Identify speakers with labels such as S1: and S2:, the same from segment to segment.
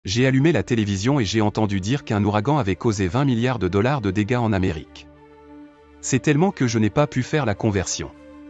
S1: J'ai allumé la télévision et j'ai entendu dire qu'un ouragan avait causé 20 milliards de dollars de dégâts en Amérique. C'est tellement que je n'ai pas pu faire la conversion.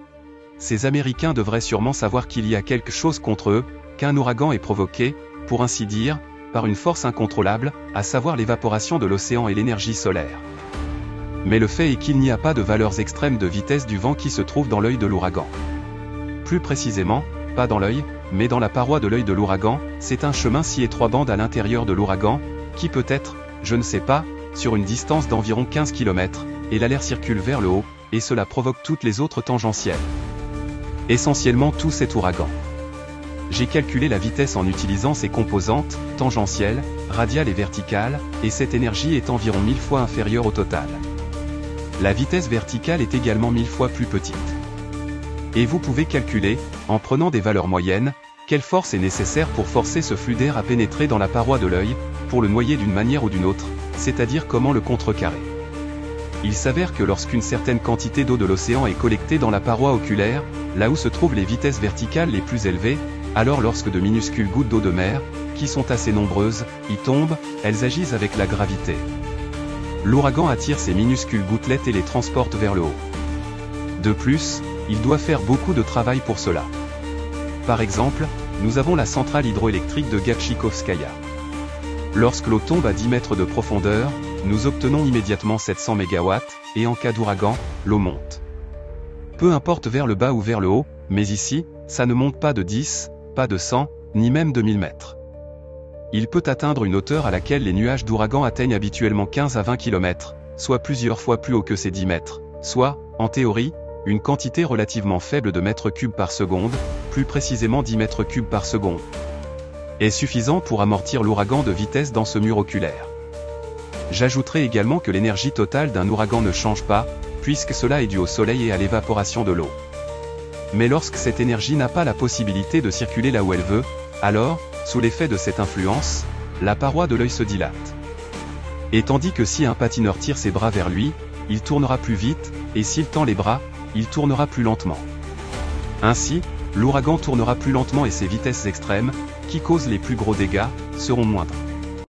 S1: Ces Américains devraient sûrement savoir qu'il y a quelque chose contre eux, qu'un ouragan est provoqué, pour ainsi dire, par une force incontrôlable, à savoir l'évaporation de l'océan et l'énergie solaire. Mais le fait est qu'il n'y a pas de valeurs extrêmes de vitesse du vent qui se trouvent dans l'œil de l'ouragan. Plus précisément, pas dans l'œil, mais dans la paroi de l'œil de l'ouragan, c'est un chemin scié 3 bandes à l'intérieur de l'ouragan, qui peut être, je ne sais pas, sur une distance d'environ 15 km, et l'air circule vers le haut, et cela provoque toutes les autres tangentielles. Essentiellement tout cet ouragan. J'ai calculé la vitesse en utilisant ces composantes, tangentielles, radiales et verticales, et cette énergie est environ 1000 fois inférieure au total. La vitesse verticale est également 1000 fois plus petite. Et vous pouvez calculer, en prenant des valeurs moyennes, quelle force est nécessaire pour forcer ce flux d'air à pénétrer dans la paroi de l'œil, pour le noyer d'une manière ou d'une autre, c'est-à-dire comment le contrecarrer. Il s'avère que lorsqu'une certaine quantité d'eau de l'océan est collectée dans la paroi oculaire, là où se trouvent les vitesses verticales les plus élevées, alors lorsque de minuscules gouttes d'eau de mer, qui sont assez nombreuses, y tombent, elles agissent avec la gravité. L'ouragan attire ces minuscules gouttelettes et les transporte vers le haut. De plus, il doit faire beaucoup de travail pour cela. Par exemple, nous avons la centrale hydroélectrique de Gatchikovskaya. Lorsque l'eau tombe à 10 mètres de profondeur, nous obtenons immédiatement 700 MW, et en cas d'ouragan, l'eau monte. Peu importe vers le bas ou vers le haut, mais ici, ça ne monte pas de 10, pas de 100, ni même de 1000 mètres. Il peut atteindre une hauteur à laquelle les nuages d'ouragan atteignent habituellement 15 à 20 km, soit plusieurs fois plus haut que ces 10 mètres, soit, en théorie, une quantité relativement faible de mètres cubes par seconde, plus précisément 10 mètres cubes par seconde, est suffisant pour amortir l'ouragan de vitesse dans ce mur oculaire. J'ajouterai également que l'énergie totale d'un ouragan ne change pas, puisque cela est dû au soleil et à l'évaporation de l'eau. Mais lorsque cette énergie n'a pas la possibilité de circuler là où elle veut, alors, sous l'effet de cette influence, la paroi de l'œil se dilate. Et tandis que si un patineur tire ses bras vers lui, il tournera plus vite, et s'il tend les bras, il tournera plus lentement. Ainsi, l'ouragan tournera plus lentement et ses vitesses extrêmes, qui causent les plus gros dégâts, seront moindres.